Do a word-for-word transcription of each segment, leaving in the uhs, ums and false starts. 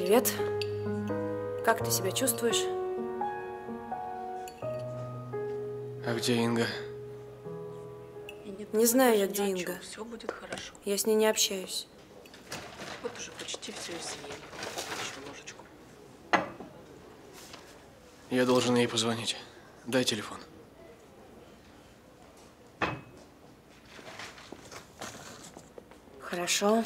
Привет. Как ты себя чувствуешь? А где Инга? Не, не знаю я, где Инга. Все будет хорошо. Я с ней не общаюсь. Вот уже почти все и съели. Еще ложечку. Я должен ей позвонить. Дай телефон. Хорошо.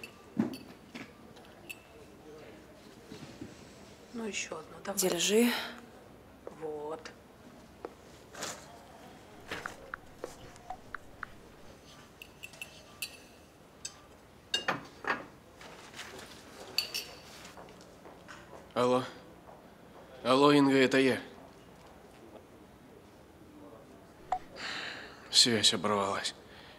Ну, еще одну, давай. Держи. Вот. Алло. Алло, Инга, это я. Связь оборвалась.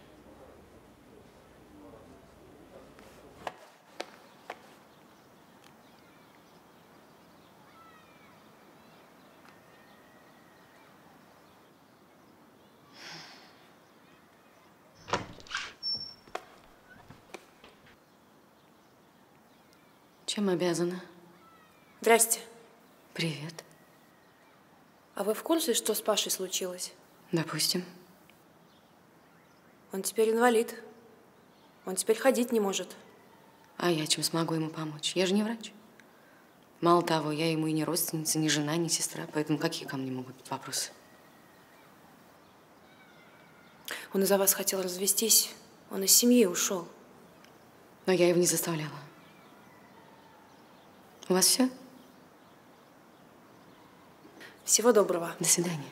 Чем обязана? Здрасте. Привет. А вы в курсе, что с Пашей случилось? Допустим. Он теперь инвалид. Он теперь ходить не может. А я чем смогу ему помочь? Я же не врач. Мало того, я ему и не родственница, ни жена, ни сестра. Поэтому какие ко мне могут быть вопросы? Он из-за вас хотел развестись. Он из семьи ушел. Но я его не заставляла. У вас все? Всего доброго. До свидания.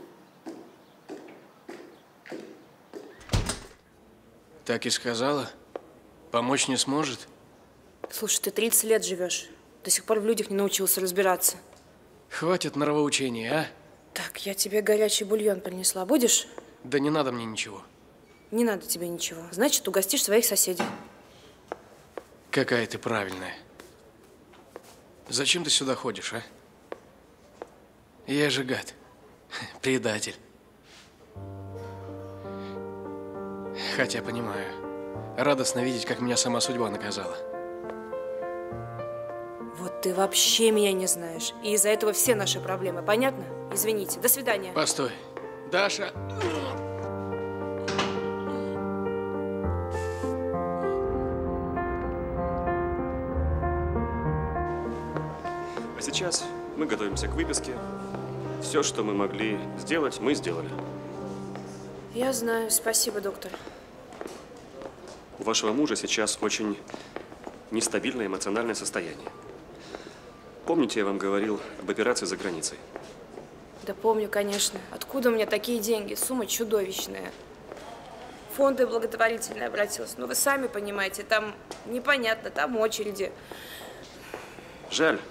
Так и сказала? Помочь не сможет? Слушай, ты тридцать лет живешь. До сих пор в людях не научился разбираться. Хватит нравоучения, а? Так, я тебе горячий бульон принесла. Будешь? Да не надо мне ничего. Не надо тебе ничего. Значит, угостишь своих соседей. Какая ты правильная. Зачем ты сюда ходишь, а? Я же гад. Предатель. Хотя понимаю. Радостно видеть, как меня сама судьба наказала. Вот ты вообще меня не знаешь. И из-за этого все наши проблемы. Понятно? Извините. До свидания. Постой. Даша. А сейчас мы готовимся к выписке. Все, что мы могли сделать, мы сделали. Я знаю. Спасибо, доктор. У вашего мужа сейчас очень нестабильное эмоциональное состояние. Помните, я вам говорил об операции за границей? Да помню, конечно. Откуда у меня такие деньги? Сумма чудовищная. В фонды благотворительные обратилась. Но вы сами понимаете, там непонятно, там очереди. Жаль.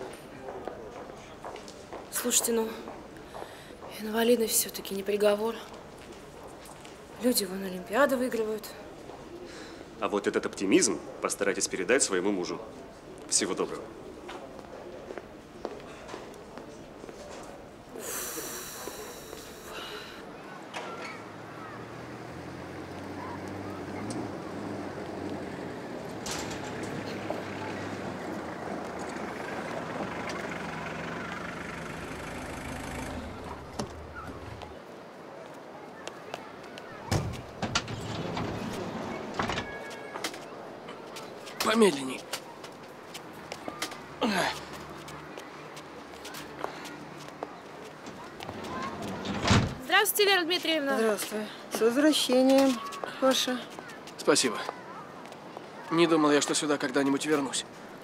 Слушайте, ну, инвалидность все-таки не приговор. Люди вон Олимпиады выигрывают. А вот этот оптимизм постарайтесь передать своему мужу. Всего доброго. Помедленней. Здравствуйте, Вера Дмитриевна. Здравствуй. С возвращением, Паша. Спасибо. Не думал я, что сюда когда-нибудь вернусь.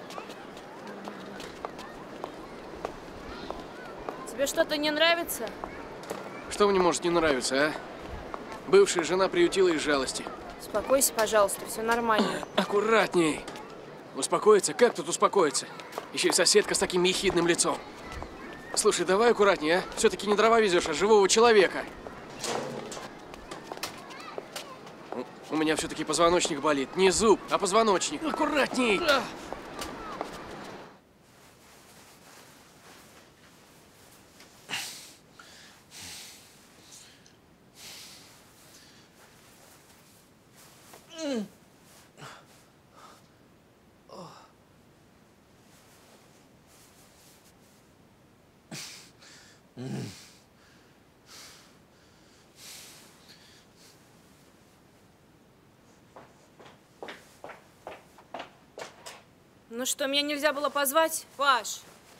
Тебе что-то не нравится? Что мне может не нравиться, а? Бывшая жена приютила из жалости. Успокойся, пожалуйста, все нормально. Аккуратней. Успокоиться? Как тут успокоиться? Еще и соседка с таким ехидным лицом. Слушай, давай аккуратнее, а? Все-таки не дрова везешь, а живого человека. У, у меня все-таки позвоночник болит. Не зуб, а позвоночник. Аккуратней! Ну что, меня нельзя было позвать? Паш!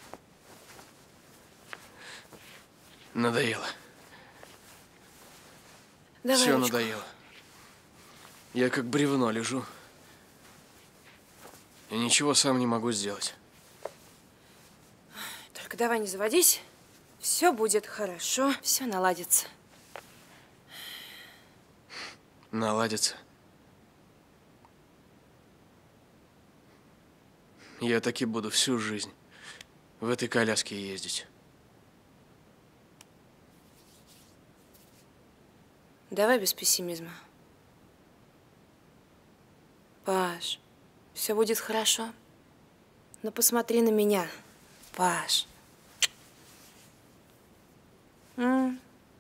Надоело. Давай Все ручку. надоело. Я как бревно лежу. И ничего сам не могу сделать. Только давай не заводись. Все будет хорошо, все наладится. Наладится. Я таки буду всю жизнь в этой коляске ездить. Давай без пессимизма. Паш, все будет хорошо. Но посмотри на меня, Паш. М?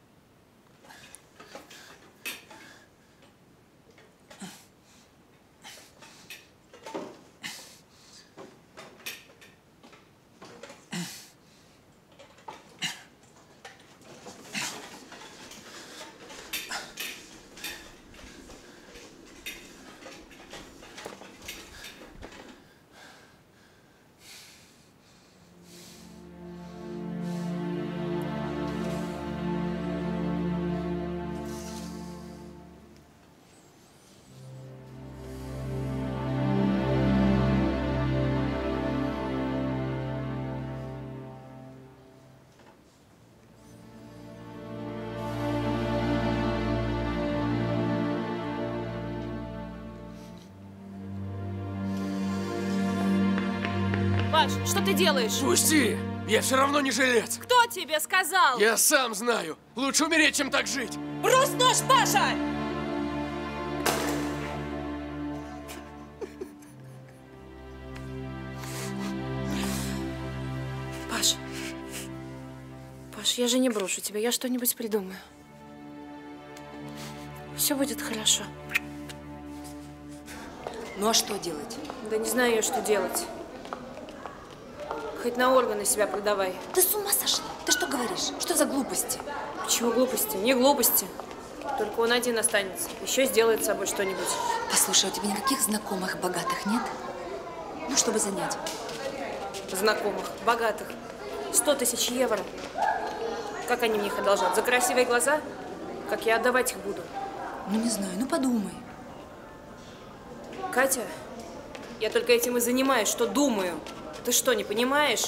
Паш, что ты делаешь? Пусти! Я все равно не жилец! Кто тебе сказал? Я сам знаю! Лучше умереть, чем так жить! Брось нож, Паша! Паш, Паш, я же не брошу тебя, я что-нибудь придумаю. Все будет хорошо. Ну а что делать? Да не знаю я, что делать. Хоть на органы себя продавай. Ты с ума сошла? Ты что говоришь? Что за глупости? Почему глупости? Не глупости. Только он один останется. Еще сделает с собой что-нибудь. Послушай, у тебя никаких знакомых богатых нет? Ну, чтобы занять. Знакомых, богатых. Сто тысяч евро. Как они мне их одолжат? За красивые глаза? Как я отдавать их буду? Ну, не знаю, ну подумай. Катя, я только этим и занимаюсь, что думаю. Ты что, не понимаешь?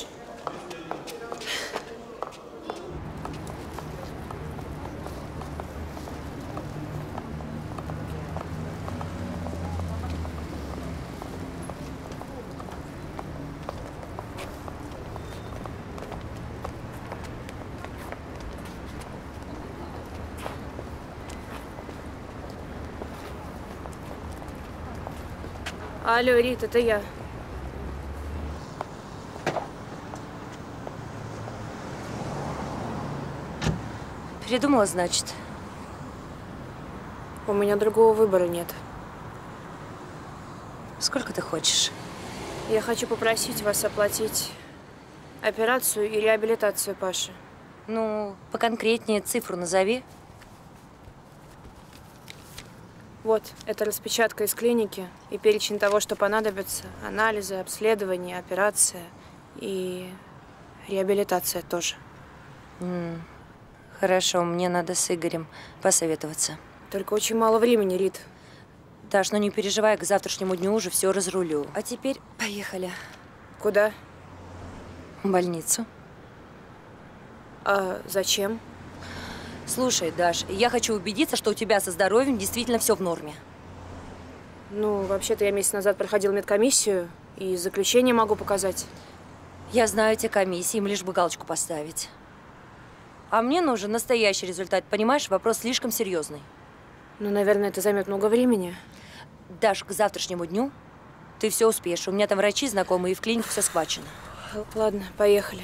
Алло, Рит, это я. Передумала, значит? У меня другого выбора нет. Сколько ты хочешь? Я хочу попросить вас оплатить операцию и реабилитацию Паши. Ну, поконкретнее цифру назови. Вот, это распечатка из клиники и перечень того, что понадобится. Анализы, обследование, операция и реабилитация тоже. М, Хорошо, мне надо с Игорем посоветоваться. Только очень мало времени, Рит. Даш, ну не переживай, к завтрашнему дню уже все разрулю. А теперь поехали. Куда? В больницу. А зачем? Слушай, Даш, я хочу убедиться, что у тебя со здоровьем действительно все в норме. Ну, вообще-то я месяц назад проходил медкомиссию, и заключение могу показать. Я знаю эти комиссии, им лишь бы галочку поставить. А мне нужен настоящий результат, понимаешь? Вопрос слишком серьезный. Ну, наверное, это займет много времени. Даш, к завтрашнему дню ты все успеешь. У меня там врачи знакомые, и в клинике все схвачено. Ладно, поехали.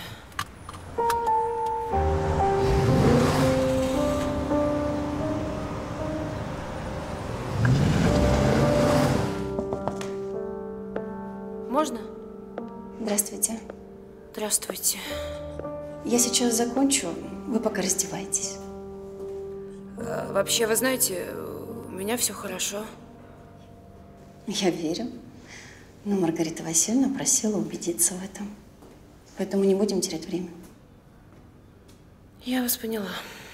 Можно? Здравствуйте. Здравствуйте. Я сейчас закончу. Вы пока раздевайтесь. А, вообще, вы знаете, у меня все хорошо. Я верю. Но Маргарита Васильевна просила убедиться в этом. Поэтому не будем терять время. Я вас поняла.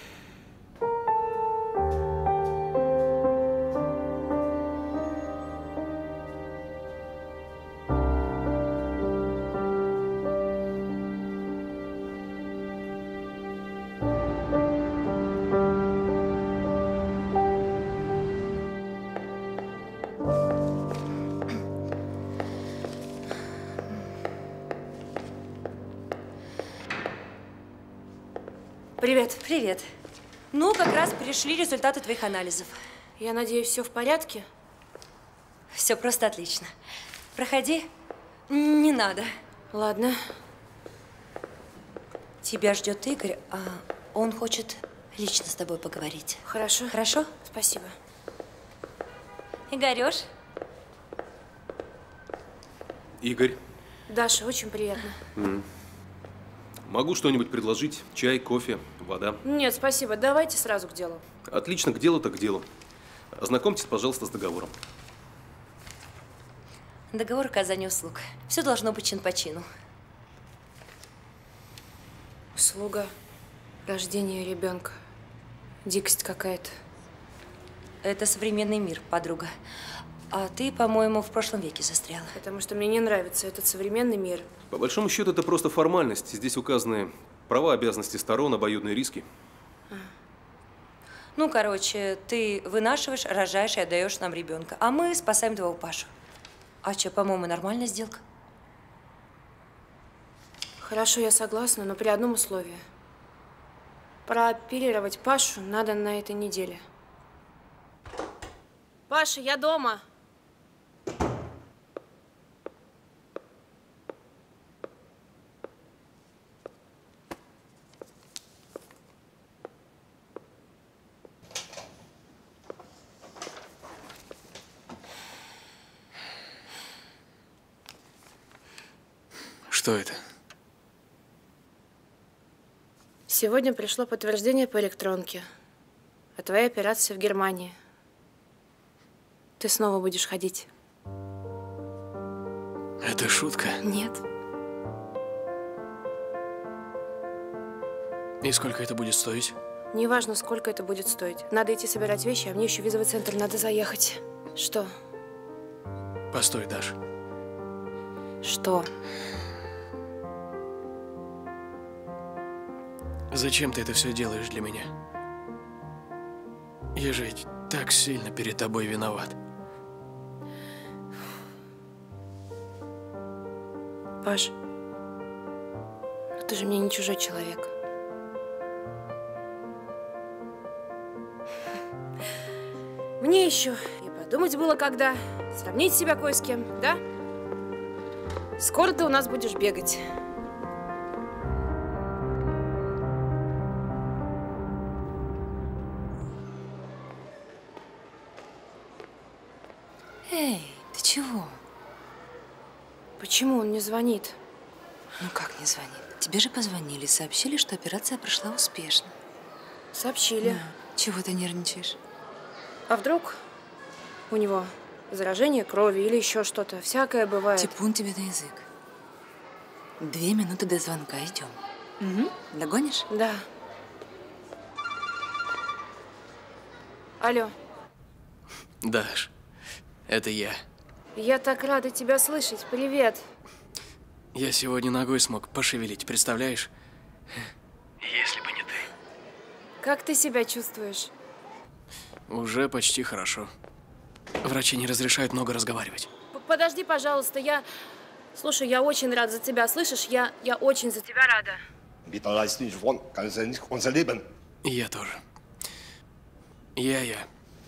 Привет. Привет. Ну, как раз пришли результаты твоих анализов. Я надеюсь, все в порядке? Все просто отлично. Проходи. Не надо. Ладно. Тебя ждет Игорь, а он хочет лично с тобой поговорить. Хорошо. Хорошо? Спасибо. Игорёш? Игорь. Даша, очень приятно. Mm. Могу что-нибудь предложить? Чай, кофе, вода? Нет, спасибо. Давайте сразу к делу. Отлично, к делу так к делу. Ознакомьтесь, пожалуйста, с договором. Договор оказания услуг. Все должно быть чин по чину. Услуга, рождение ребенка. Дикость какая-то. Это современный мир, подруга. А ты, по-моему, в прошлом веке застряла. Потому что мне не нравится этот современный мир. По большому счету, это просто формальность. Здесь указаны права, обязанности сторон, обоюдные риски. А. Ну, короче, ты вынашиваешь, рожаешь и отдаешь нам ребенка. А мы спасаем твоего Пашу. А что, по-моему, нормальная сделка? Хорошо, я согласна, но при одном условии. Прооперировать Пашу надо на этой неделе. Паша, я дома. Что это? Сегодня пришло подтверждение по электронке о твоей операции в Германии. Ты снова будешь ходить. Это шутка? Нет. И сколько это будет стоить? Неважно, сколько это будет стоить. Надо идти собирать вещи, а мне еще в визовый центр надо заехать. Что? Постой, Даш. Что? Зачем ты это все делаешь для меня? Я же ведь так сильно перед тобой виноват. Паш, ты же мне не чужой человек. Мне еще и подумать было когда, сравнить себя кое с кем, да? Скоро ты у нас будешь бегать. Эй, ты чего? Почему он не звонит? Ну как не звонит? Тебе же позвонили, сообщили, что операция прошла успешно. Сообщили. Да. Чего ты нервничаешь? А вдруг у него заражение крови или еще что-то? Всякое бывает. Типун тебе на язык. Две минуты до звонка идем. Угу. Догонишь? Да. Алло. Даш, это я. Я так рада тебя слышать. Привет. Я сегодня ногой смог пошевелить, представляешь? Если бы не ты. Как ты себя чувствуешь? Уже почти хорошо. Врачи не разрешают много разговаривать. Подожди, пожалуйста, я… Слушай, я очень рада за тебя, слышишь? Я, я очень за тебя рада. И я тоже. Я, я.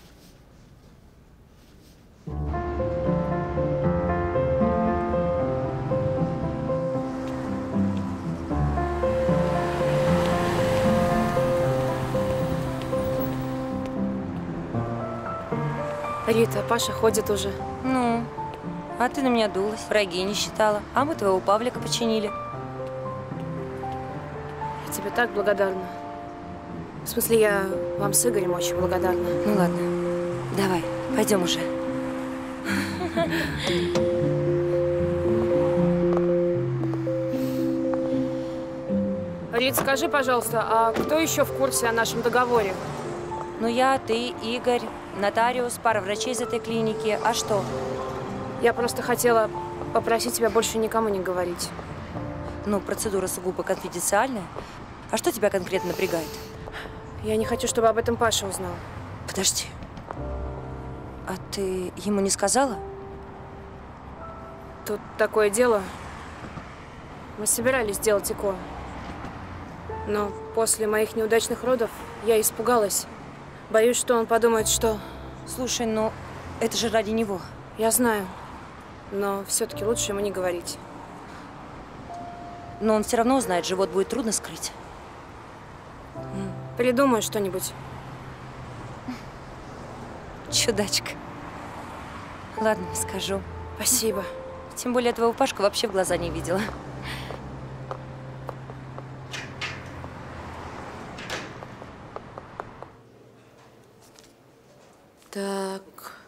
Рита, Паша ходит уже. Ну, а ты на меня дулась, враги не считала, а мы твоего Павлика починили. Я тебе так благодарна. В смысле, я вам с Игорем очень благодарна. Ну ладно, давай, пойдем уже. Рит, скажи, пожалуйста, а кто еще в курсе о нашем договоре? Ну я, ты, Игорь, нотариус, пара врачей из этой клиники. А что? Я просто хотела попросить тебя больше никому не говорить. Ну, процедура сугубо конфиденциальная. А что тебя конкретно напрягает? Я не хочу, чтобы об этом Паша узнал. Подожди. А ты ему не сказала? Тут такое дело. Мы собирались сделать ЭКО. Но после моих неудачных родов я испугалась. Боюсь, что он подумает, что… Слушай, ну это же ради него. Я знаю. Но все-таки лучше ему не говорить. Но он все равно узнает, живот будет трудно скрыть. Придумай что-нибудь. Чудачка. Ладно, скажу. Спасибо. Тем более твоего Пашка вообще в глаза не видела. Так.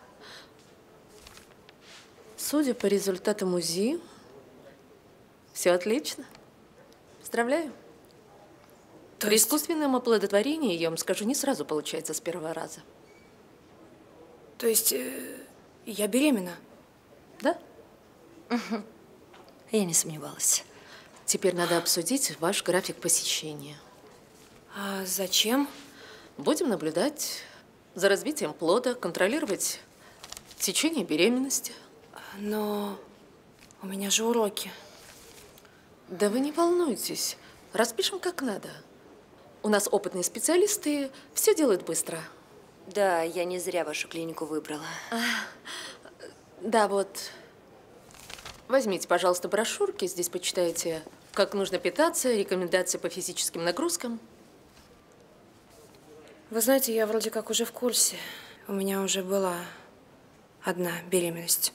Судя по результатам УЗИ, все отлично. Поздравляю. То При есть… искусственном оплодотворении, я вам скажу, не сразу получается с первого раза. То есть э, я беременна? Да? Угу. Я не сомневалась. Теперь надо обсудить ваш график посещения. А зачем? Будем наблюдать за развитием плода, контролировать течение беременности. Но у меня же уроки. Да вы не волнуйтесь. Распишем как надо. У нас опытные специалисты, все делают быстро. Да, я не зря вашу клинику выбрала. А, да, вот. Возьмите, пожалуйста, брошюрки. Здесь почитайте, как нужно питаться, рекомендации по физическим нагрузкам. Вы знаете, я вроде как уже в курсе. У меня уже была одна беременность.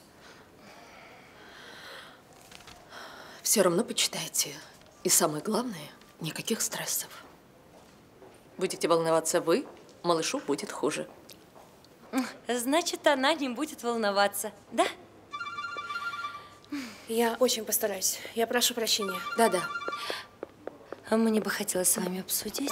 Все равно почитайте. И самое главное, никаких стрессов. Будете волноваться вы, малышу будет хуже. Значит, она не будет волноваться, да? Я очень постараюсь. Я прошу прощения. Да-да. А мне бы хотелось с вами обсудить.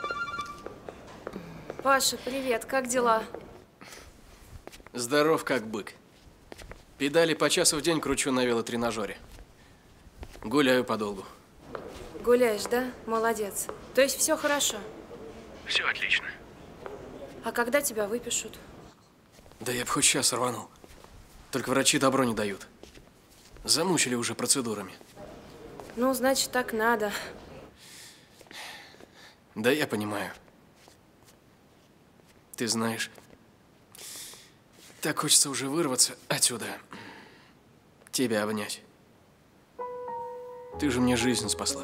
Паша, привет. Как дела? Здоров как бык. Педали по часу в день кручу на велотренажере. Гуляю подолгу. Гуляешь, да? Молодец. То есть все хорошо? Все отлично. А когда тебя выпишут? Да я бы хоть сейчас рванул. Только врачи добро не дают. Замучили уже процедурами. Ну, значит, так надо. Да я понимаю. Ты знаешь, так хочется уже вырваться отсюда. Тебя обнять. Ты же мне жизнь спасла.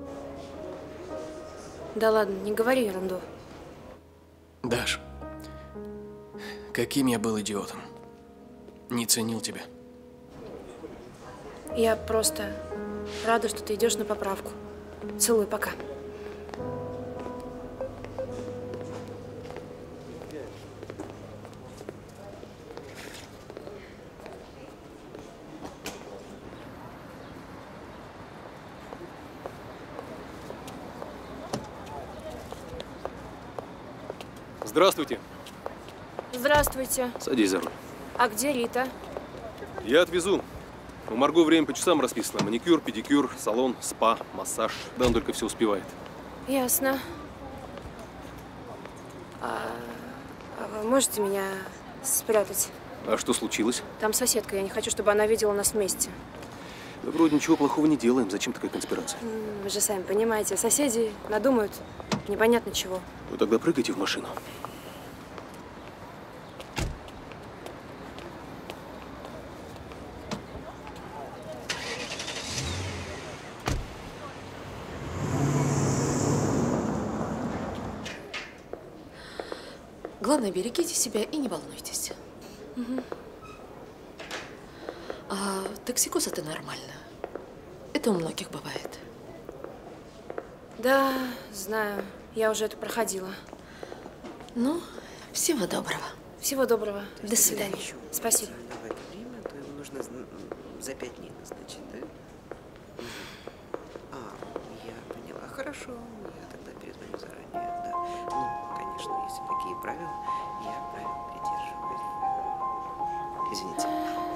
Да ладно, не говори ерунду. Даш, каким я был идиотом. Не ценил тебя. Я просто рада, что ты идешь на поправку. Целую, пока. Здравствуйте. Здравствуйте. Садись за руль. А где Рита? Я отвезу. У Марго время по часам расписано. Маникюр, педикюр, салон, спа, массаж. Да он только все успевает. Ясно. А, а вы можете меня спрятать? А что случилось? Там соседка, я не хочу, чтобы она видела нас вместе. Да вроде ничего плохого не делаем. Зачем такая конспирация? М, Вы же сами понимаете, соседи надумают непонятно чего. Ну тогда прыгайте в машину. Главное, берегите себя и не волнуйтесь. Угу. А токсикоз – это нормально. Это у многих бывает. Да, знаю. Я уже это проходила. Ну, всего доброго. Всего доброго. До свидания. Спасибо. В это время, то ему нужно за пять дней назначить, да? А, я поняла. Хорошо, я тогда перезвоню заранее, да. Ну, конечно, если такие правила, я правил придерживаюсь. Извините.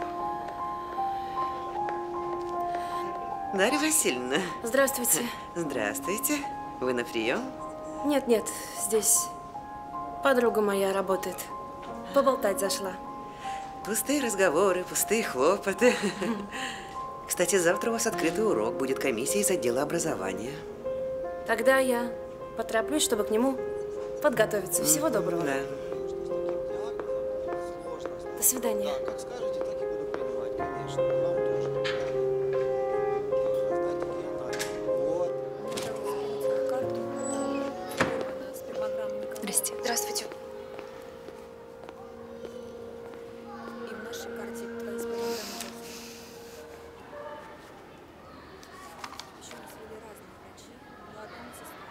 Дарья Васильевна. Здравствуйте. Здравствуйте. Вы на прием? Нет, нет, здесь подруга моя работает. Поболтать зашла. Пустые разговоры, пустые хлопоты. Кстати, завтра у вас открытый урок. Будет комиссия из отдела образования. Тогда я потороплюсь, чтобы к нему подготовиться. Всего доброго. Да. До свидания. Как скажете, так и буду принимать, конечно. Вам тоже. Здрасте. Здравствуйте. И в нашей карте твои спонтанные Еще нас вели разные врачи, но одна медсестра.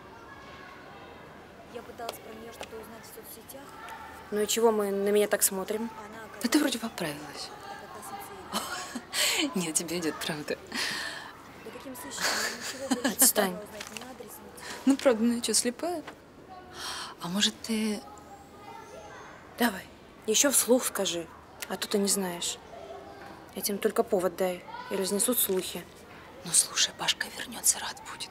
Я пыталась про нее что-то узнать в соцсетях. Ну и чего мы на меня так смотрим? Она, Да ты вроде поправилась. как одна Нет, тебе идет, правда. Да каким сыщиком? Я ничего больше Отстань. не узнать, ни адрес, ни телефон. Ну, правда, ну что, слепая? А может, ты… Давай. Еще вслух скажи, а то ты не знаешь. Этим только повод дай, и разнесут слухи. Ну, слушай, Пашка вернется, рад будет.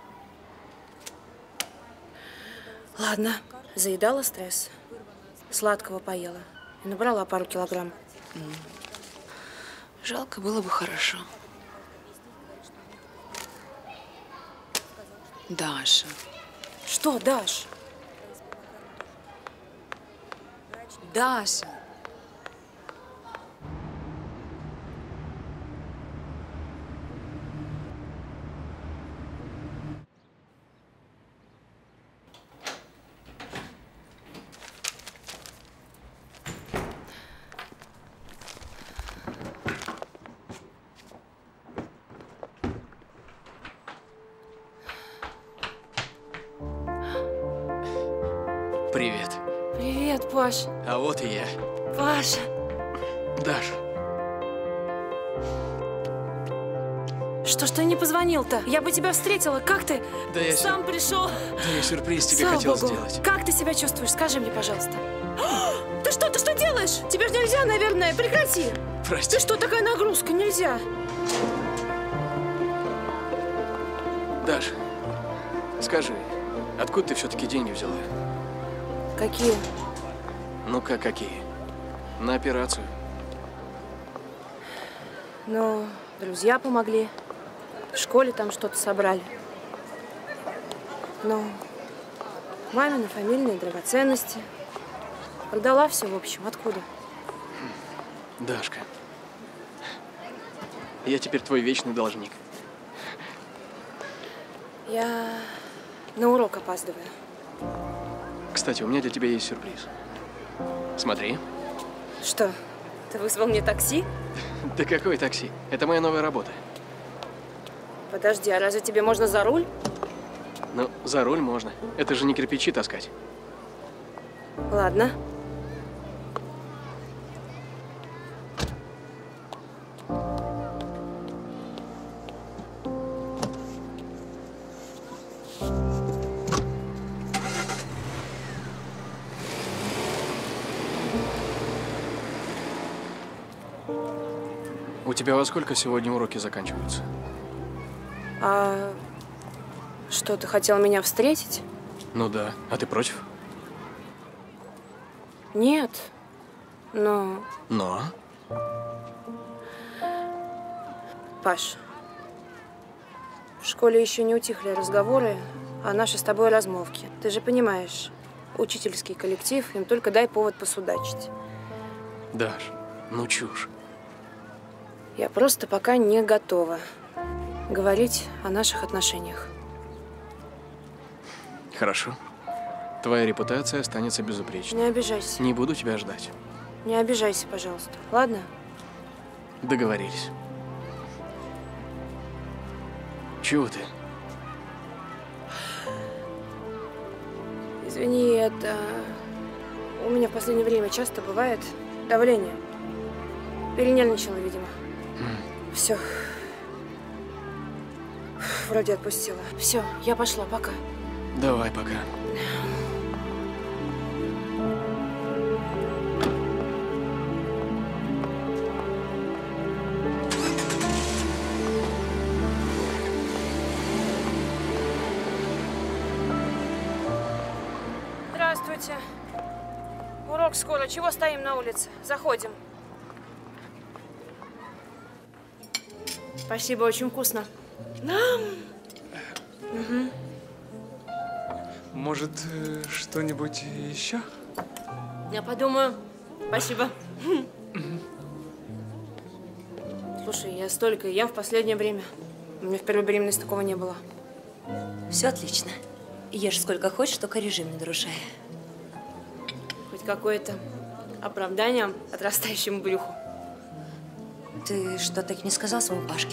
Ладно, заедала стресс, сладкого поела и набрала пару килограмм. Жалко, было бы хорошо. Даша. Что, Даш? Даша. Привет. Привет, Паш. А вот и я. Паша. Даша. Что ж ты не позвонил-то? Я бы тебя встретила. Как ты? Да я Сам пришел. Да я сюрприз тебе Слава хотел Богу. сделать. Как ты себя чувствуешь? Скажи мне, пожалуйста. Ты что, ты что делаешь? Тебе же нельзя, наверное. Прекрати. Прости. Ты что, такая нагрузка? Нельзя. Даша, скажи, откуда ты все-таки деньги взяла? Какие? Ну как какие? На операцию. Ну, друзья помогли. В школе там что-то собрали. Ну, мамины фамильные драгоценности. Продала все, в общем. Откуда? Дашка, я теперь твой вечный должник. Я на урок опаздываю. Кстати, у меня для тебя есть сюрприз. Смотри. Что, ты вызвал мне такси? Да какое такси? Это моя новая работа. Подожди, а разве тебе можно за руль? Ну, за руль можно. Это же не кирпичи таскать. Ладно. У тебя во сколько сегодня уроки заканчиваются? А что, ты хотел меня встретить? Ну да. А ты против? Нет. Но, Но? Паш, в школе еще не утихли разговоры о нашей с тобой размолвке. Ты же понимаешь, учительский коллектив, им только дай повод посудачить. Даш, ну чушь. Я просто пока не готова говорить о наших отношениях. Хорошо. Твоя репутация останется безупречной. Не обижайся. Не буду тебя ждать. Не обижайся, пожалуйста. Ладно? Договорились. Чего ты? Извини, это… У меня в последнее время часто бывает давление. Перенервничала, видимо. Mm. Все. Вроде отпустила. Все, я пошла, пока. Давай, пока. Здравствуйте. Урок скоро. Чего стоим на улице? Заходим. Спасибо, очень вкусно. Угу. Может, что-нибудь еще? Я подумаю. Спасибо. Слушай, я столько ем в последнее время. У меня в первой беременности такого не было. Все отлично. Ешь сколько хочешь, только режим не нарушай. Хоть какое-то оправдание отрастающему брюху. Ты что, так не сказал своему Пашке?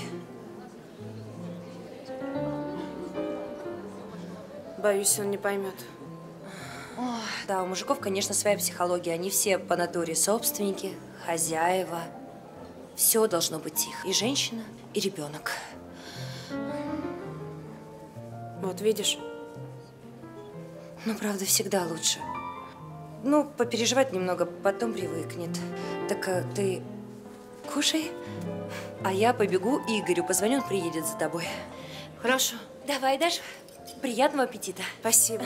Боюсь, он не поймет. Ох, да, у мужиков, конечно, своя психология. Они все по натуре собственники, хозяева. Все должно быть тихо. И женщина, и ребенок. Вот видишь? Ну, правда, всегда лучше. Ну, попереживать немного, потом привыкнет. Так а, ты кушай, а я побегу Игорю позвоню, он приедет за тобой. Хорошо. Давай, Даш. Приятного аппетита. Спасибо.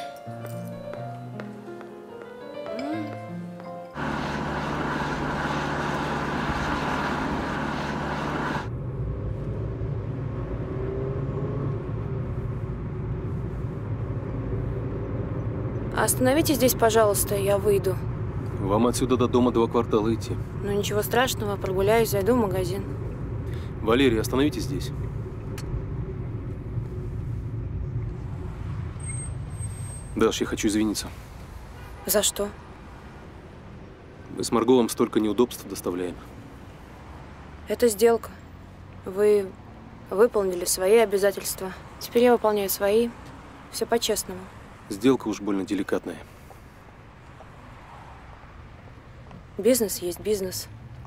Остановите здесь, пожалуйста, я выйду. Вам отсюда до дома два квартала идти. Ну ничего страшного, прогуляюсь, зайду в магазин. Валерий, остановитесь здесь. Даш, я хочу извиниться. За что? Мы с Марго вам столько неудобств доставляем. Это сделка. Вы выполнили свои обязательства. Теперь я выполняю свои. Все по-честному. Сделка уж больно деликатная. Бизнес есть бизнес.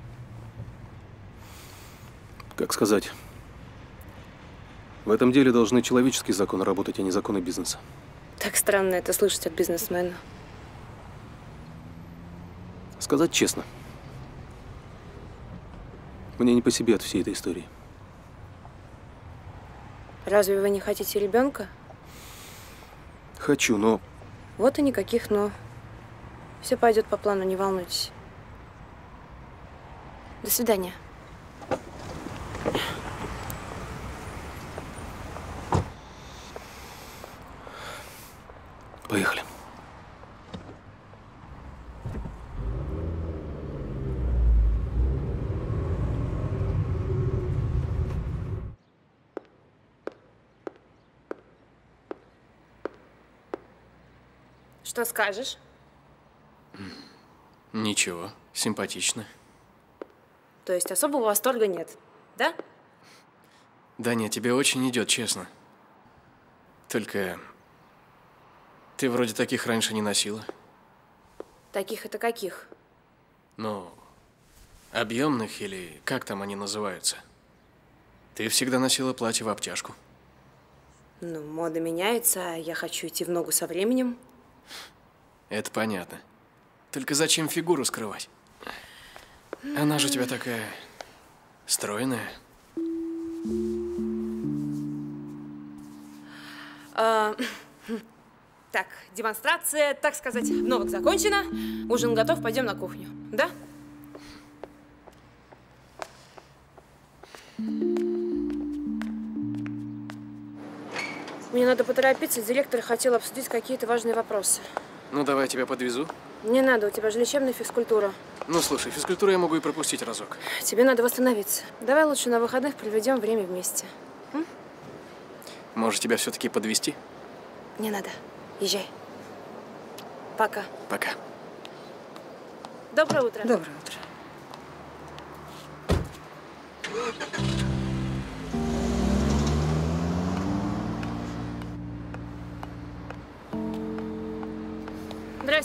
Как сказать? В этом деле должны человеческие законы работать, а не законы бизнеса. Так странно это слышать от бизнесмена. Сказать честно, мне не по себе от всей этой истории. Разве вы не хотите ребенка? Хочу, но… Вот и никаких «но». Все пойдет по плану, не волнуйтесь. До свидания. Поехали. Что скажешь? Ничего, симпатично. То есть особого восторга нет, да? Даня, тебе очень идет, честно. Только ты вроде таких раньше не носила. Таких это каких? Ну, объемных или как там они называются. Ты всегда носила платье в обтяжку. Ну, мода меняется, а я хочу идти в ногу со временем. Это понятно. Только зачем фигуру скрывать? Она же у тебя такая стройная. А, так, демонстрация, так сказать, обновок закончена. Ужин готов, пойдем на кухню. Да? Мне надо поторопиться, директор хотел обсудить какие-то важные вопросы. Ну, давай я тебя подвезу. Не надо, у тебя же лечебная физкультура. Ну, слушай, физкультуру я могу и пропустить разок. Тебе надо восстановиться. Давай лучше на выходных проведем время вместе. М? Может, тебя все-таки подвезти? Не надо. Езжай. Пока. Пока. Доброе утро. Доброе утро.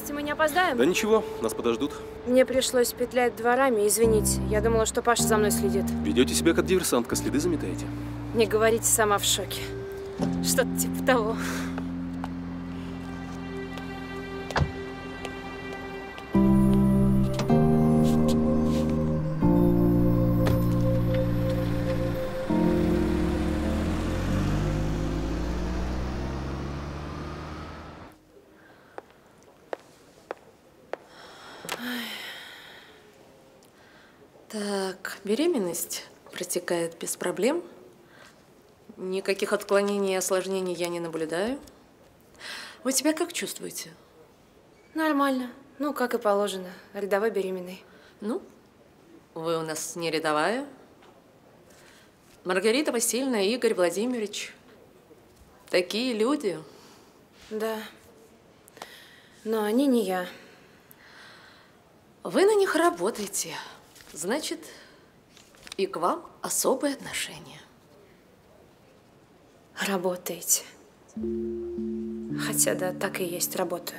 Простите, мы не опоздаем? Да ничего, нас подождут. Мне пришлось петлять дворами, извините. Я думала, что Паша за мной следит. Ведете себя как диверсантка, следы заметаете. Не говорите, сама в шоке. Что-то типа того. Так, беременность протекает без проблем. Никаких отклонений и осложнений я не наблюдаю. Вы себя как чувствуете? Нормально. Ну, как и положено. Рядовой беременной. Ну, вы у нас не рядовая. Маргарита Васильевна и Игорь Владимирович. Такие люди. Да. Но они не я. Вы на них работаете. Значит, и к вам особые отношения. Работаете. Хотя, да, так и есть, работаю.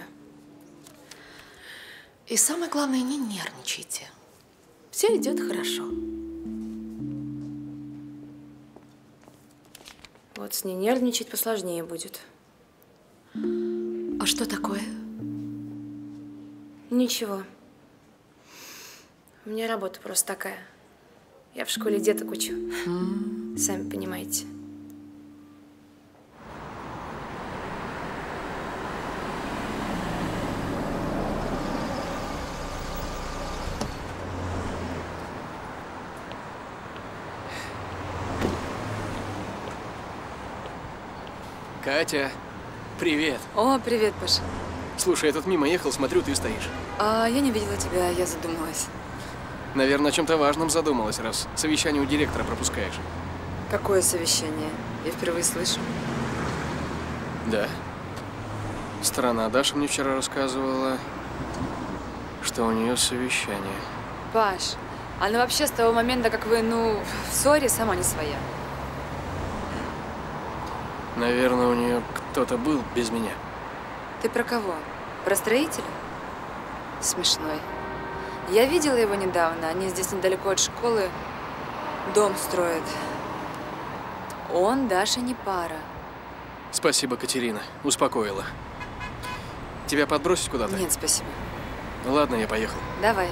И самое главное, не нервничайте. Все идет хорошо. Вот с ней нервничать посложнее будет. А что такое? Ничего. У меня работа просто такая. Я в школе деток учу. Mm. Сами понимаете. Катя, привет. О, привет, Паша. Слушай, я тут мимо ехал, смотрю, ты стоишь. А, я не видела тебя, я задумалась. Наверное, о чем-то важном задумалась, раз совещание у директора пропускаешь. Какое совещание? Я впервые слышу. Да. Странно, Даша мне вчера рассказывала, что у нее совещание. Паш, она вообще с того момента, как вы, ну, в ссоре, сама не своя. Наверное, у нее кто-то был без меня. Ты про кого? Про строителя? Смешной. Я видела его недавно. Они здесь недалеко от школы дом строят. Он Даша не пара. Спасибо, Катерина. Успокоила. Тебя подбросить куда-то? Нет, спасибо. Ладно, я поехал. Давай.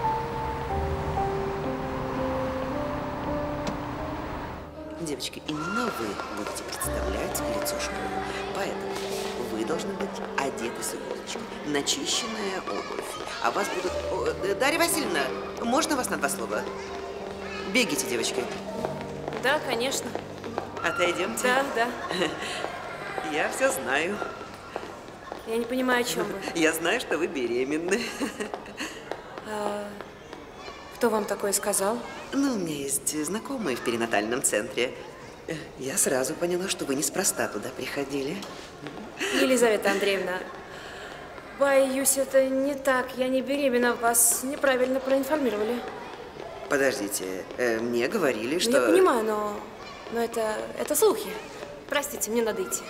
Девочки, именно вы будете представлять лицо школы. Поэтому вы должны быть одеты с иголочки, начищенная обувь. А вас будут... О, Дарья Васильевна, можно вас на два слова? Бегите, девочки. Да, конечно. Отойдемте. Да, да. Я все знаю. Я не понимаю, о чем вы. Я знаю, что вы беременны. А, кто вам такое сказал? Ну, у меня есть знакомые в перинатальном центре. Я сразу поняла, что вы неспроста туда приходили. Елизавета Андреевна, боюсь, это не так. Я не беременна. Вас неправильно проинформировали. Подождите, э, мне говорили, что... Я понимаю, но, но это, это слухи. Простите, мне надо идти.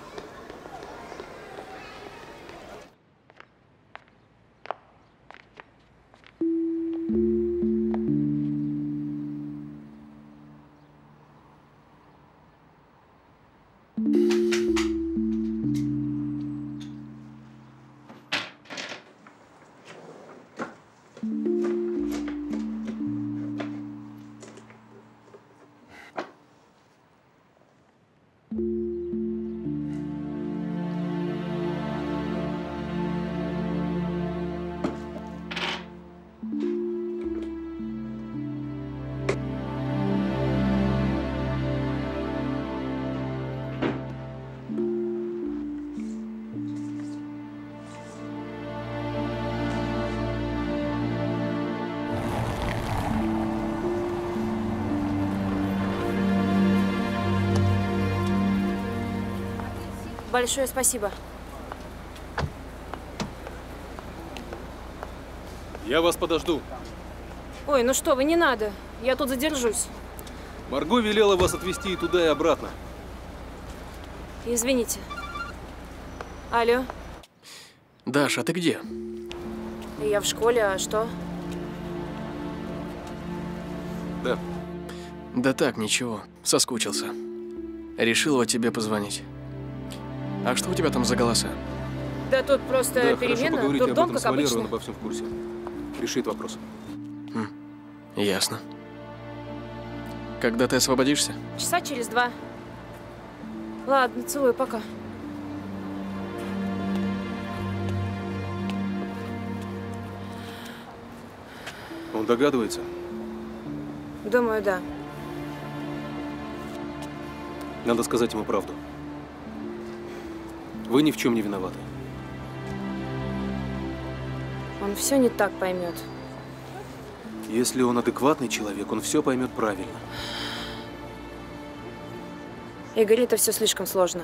Большое спасибо. Я вас подожду. Ой, ну что вы, не надо. Я тут задержусь. Марго велела вас отвезти и туда, и обратно. Извините. Алло. Даша, а ты где? Я в школе, а что? Да. Да так, ничего. Соскучился. Решил вот тебе позвонить. А что у тебя там за голоса? Да тут просто Да, хорошо, перемена, поговорите об дурдом, этом с как Валерой, он обычно. обо всем в курсе. Решит вопрос. Хм, ясно. Когда ты освободишься? Часа через два. Ладно, целую, пока. Он догадывается? Думаю, да. Надо сказать ему правду. Вы ни в чем не виноваты. Он все не так поймет. Если он адекватный человек, он все поймет правильно. Игорь, это все слишком сложно.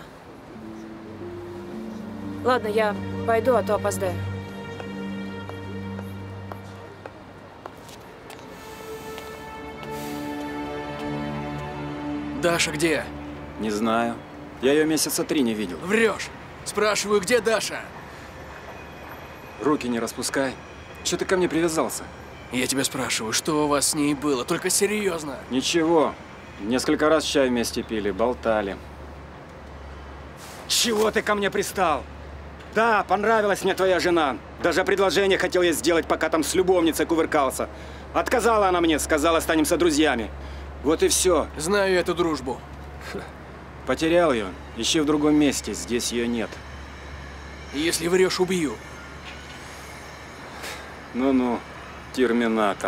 Ладно, я пойду, а то опоздаю. Даша где? Не знаю. Я ее месяца три не видел. Врешь. Спрашиваю, где Даша? Руки не распускай. Че ты ко мне привязался? Я тебя спрашиваю, что у вас с ней было? Только серьезно. Ничего. Несколько раз чай вместе пили, болтали. Чего ты ко мне пристал? Да, понравилась мне твоя жена. Даже предложение хотел я сделать, пока там с любовницей кувыркался. Отказала она мне, сказала, останемся друзьями. Вот и все. Знаю эту дружбу. Потерял ее. Ищи в другом месте. Здесь ее нет. Если врешь, убью. Ну-ну, терминатор.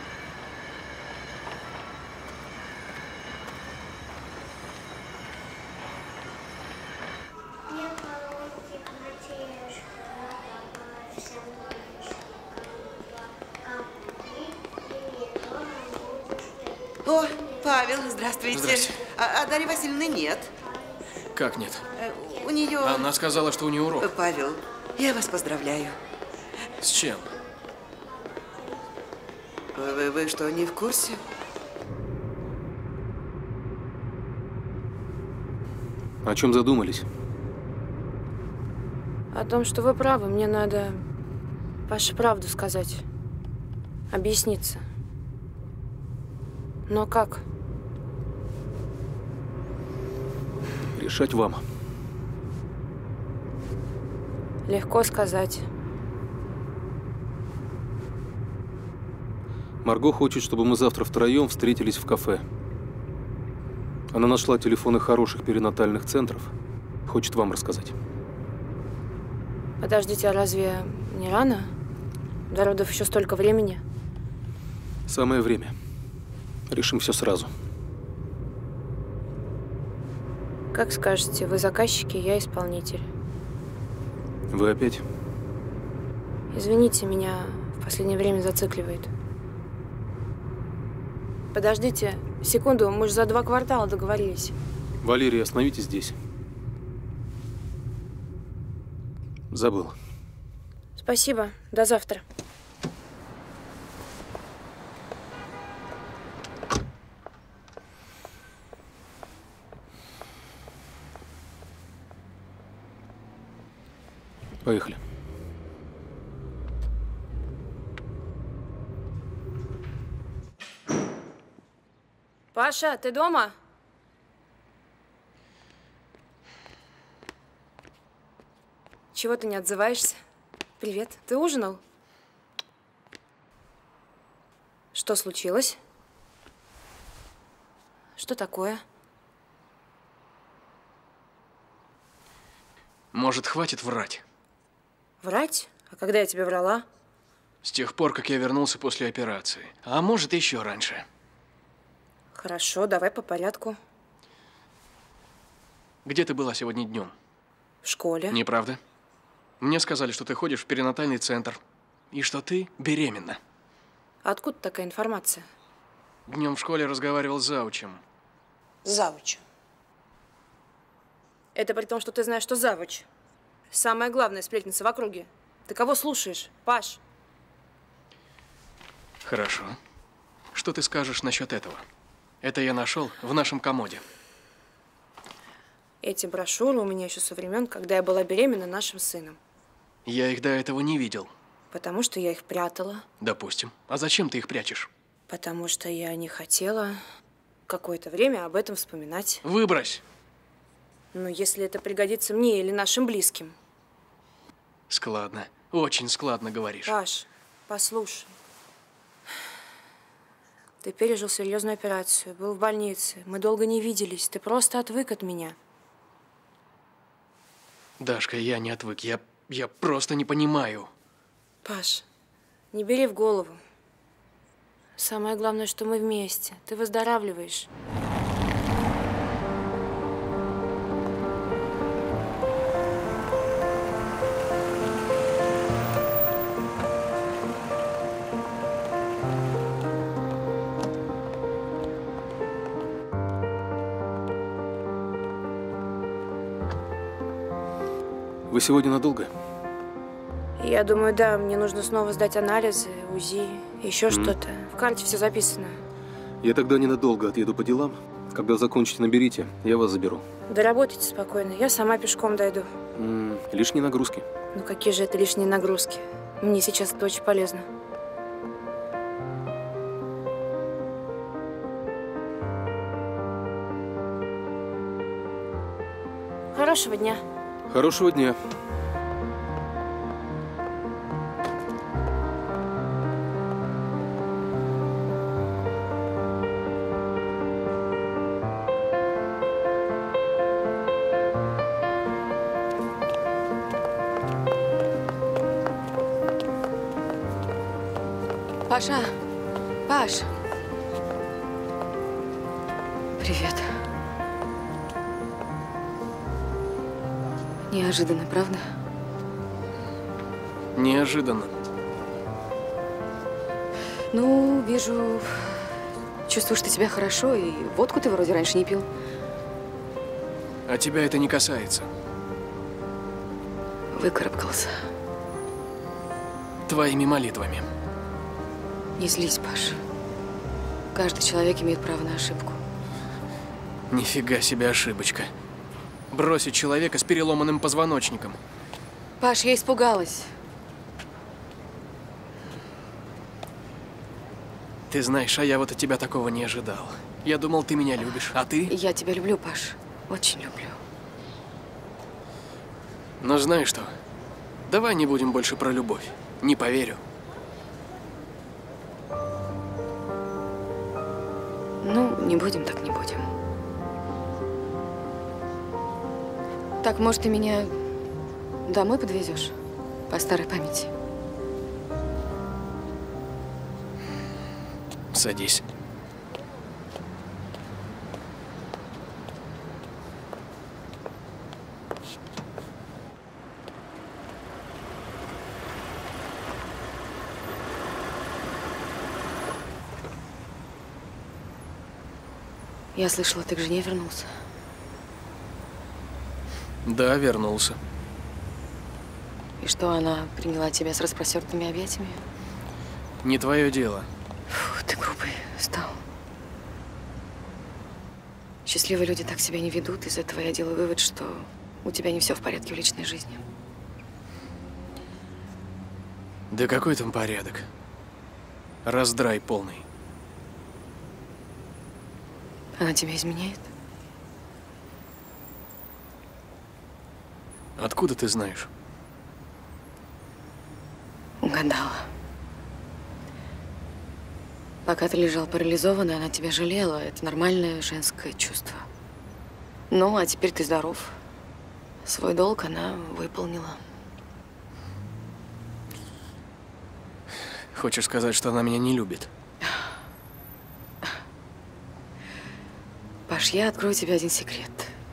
О, Павел, здравствуйте. Здрасте. А, а Дарьи Васильевны нет. Как нет? Э, У нее... Она сказала, что у нее урок. Павел, я вас поздравляю. С чем? Вы, вы, вы что, не в курсе? О чем задумались? О том, что вы правы, мне надо Паше правду сказать. Объясниться. Но как? Решать вам. Легко сказать. Марго хочет, чтобы мы завтра втроем встретились в кафе. Она нашла телефоны хороших перинатальных центров. Хочет вам рассказать. Подождите, а разве не рано? До родов еще столько времени. Самое время. Решим все сразу. Как скажете, вы заказчики, я исполнитель. Вы опять? Извините, меня в последнее время зацикливает. Подождите секунду, мы же за два квартала договорились. Валерий, остановитесь здесь. Забыл. Спасибо, до завтра. Поехали. Паша, ты дома? Чего ты не отзываешься? Привет, ты ужинал? Что случилось? Что такое? Может, хватит врать? Врать? А когда я тебе врала? С тех пор, как я вернулся после операции. А может, еще раньше. Хорошо, давай по порядку. Где ты была сегодня днем? В школе. Неправда? Мне сказали, что ты ходишь в перинатальный центр. И что ты беременна. Откуда такая информация? Днем в школе разговаривал с заучем. Завуч. Это при том, что ты знаешь, что завуч. Самая главная сплетница в округе. Ты кого слушаешь, Паш? Хорошо. Что ты скажешь насчет этого? Это я нашел в нашем комоде. Эти брошюры у меня еще со времен, когда я была беременна нашим сыном. Я их до этого не видел. Потому что я их прятала. Допустим. А зачем ты их прячешь? Потому что я не хотела какое-то время об этом вспоминать. Выбрось. Ну, если это пригодится мне или нашим близким. Складно. Очень складно говоришь. Паш, послушай. Ты пережил серьезную операцию, был в больнице. Мы долго не виделись. Ты просто отвык от меня. Дашка, я не отвык. Я, я просто не понимаю. Паш, не бери в голову. Самое главное, что мы вместе. Ты выздоравливаешь. Вы сегодня надолго? Я думаю, да, мне нужно снова сдать анализы, УЗИ, еще Mm. что-то. В карте все записано. Я тогда ненадолго отъеду по делам. Когда закончите, наберите, я вас заберу. Доработайте спокойно, я сама пешком дойду. М, лишние нагрузки. Ну какие же это лишние нагрузки? Мне сейчас это очень полезно. Хорошего дня. Хорошего дня. Паша! Паш! Привет. Неожиданно, правда? Неожиданно. Ну, вижу, чувствую, что тебе хорошо, и водку ты вроде раньше не пил. А тебя это не касается. Выкарабкался. Твоими молитвами. Не злись, Паш. Каждый человек имеет право на ошибку. Нифига себе ошибочка. Бросить человека с переломанным позвоночником. Паш, я испугалась. Ты знаешь, а я вот от тебя такого не ожидал. Я думал, ты меня любишь, а ты? Я тебя люблю, Паш. Очень люблю. Но знаешь что? Давай не будем больше про любовь. Не поверю. Ну, не будем, так не будем. Так, может, ты меня домой подвезешь? По старой памяти. Садись. Я слышала, ты к жене вернулся. Да, вернулся. И что, она приняла тебя с распростертыми объятиями? Не твое дело. Фу, ты грубый стал. Счастливые люди так себя не ведут. Из этого я делаю вывод, что у тебя не все в порядке в личной жизни. Да какой там порядок? Раздрай полный. Она тебя изменяет? Откуда ты знаешь? Угадала. Пока ты лежал парализованный, она тебя жалела. Это нормальное женское чувство. Ну, а теперь ты здоров. Свой долг она выполнила. Хочешь сказать, что она меня не любит? Паш, я открою тебе один секрет.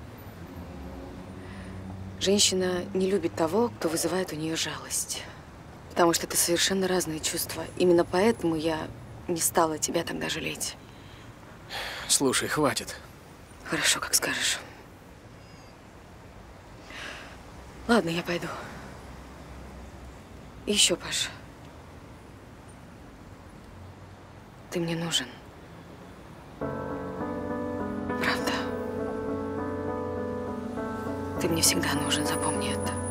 Женщина не любит того, кто вызывает у нее жалость. Потому что это совершенно разные чувства. Именно поэтому я не стала тебя тогда жалеть. Слушай, хватит. Хорошо, как скажешь. Ладно, я пойду. И еще, Паш. Ты мне нужен. Правда. Ты мне всегда нужен, запомни это.